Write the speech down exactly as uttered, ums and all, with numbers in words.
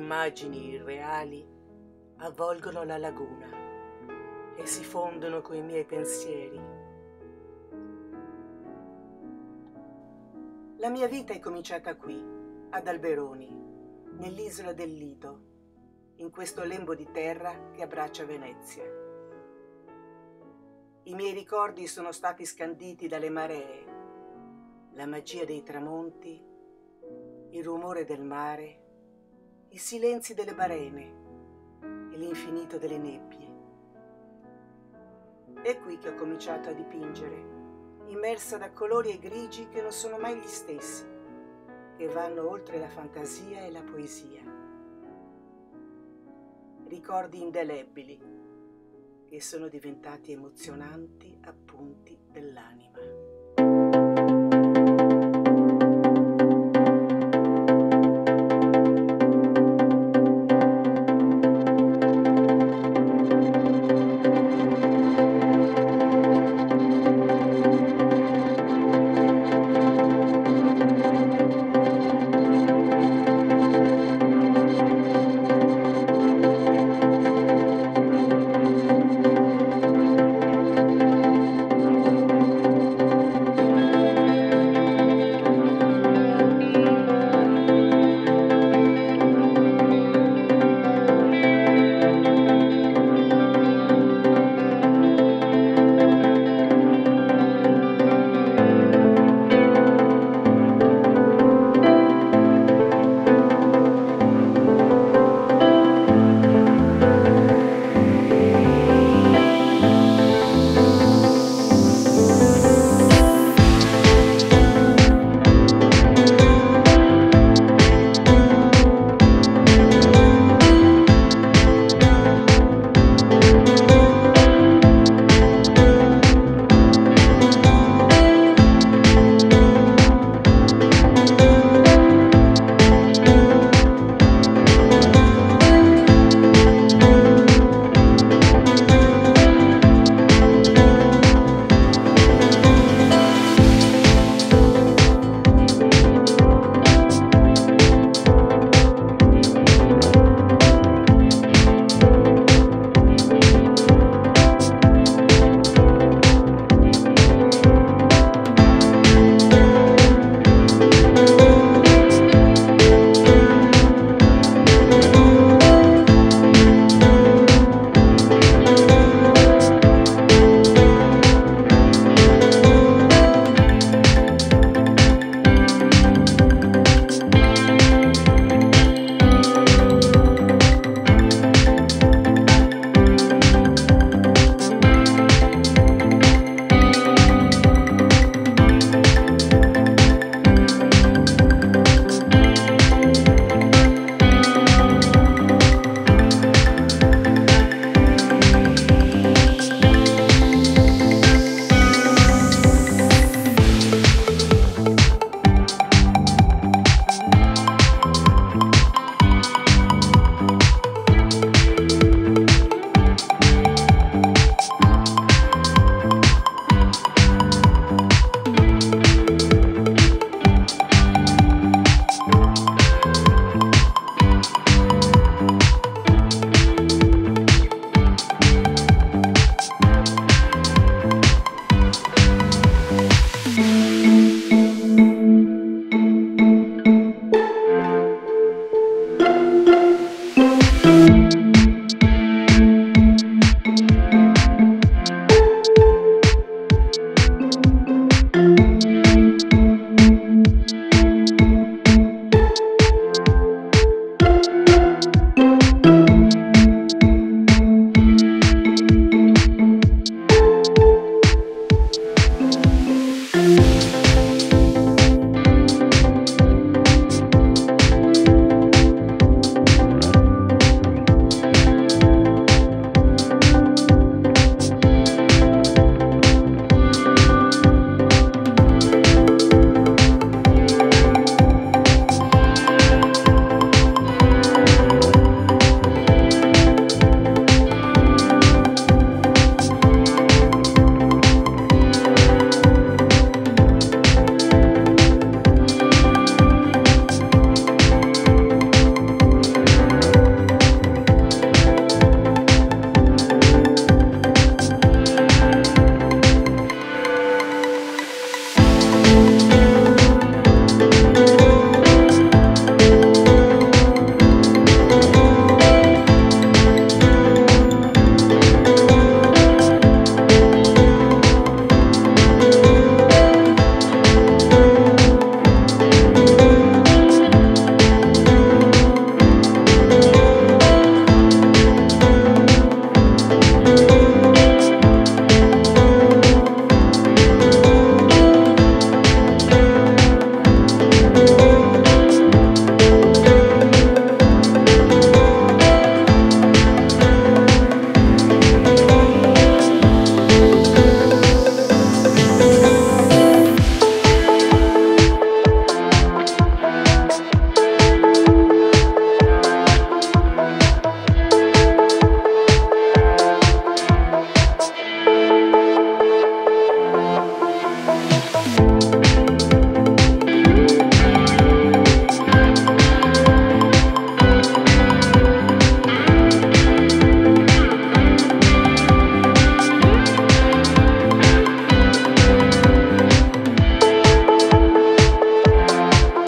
immagini irreali avvolgono la laguna e si fondono coi miei pensieri. La mia vita è cominciata qui, ad Alberoni, nell'isola del Lido, in questo lembo di terra che abbraccia Venezia. I miei ricordi sono stati scanditi dalle maree, la magia dei tramonti, il rumore del mare, i silenzi delle barene e l'infinito delle nebbie. È qui che ho cominciato a dipingere, immersa da colori e grigi che non sono mai gli stessi, che vanno oltre la fantasia e la poesia. Ricordi indelebili che sono diventati emozionanti appunti dell'anima.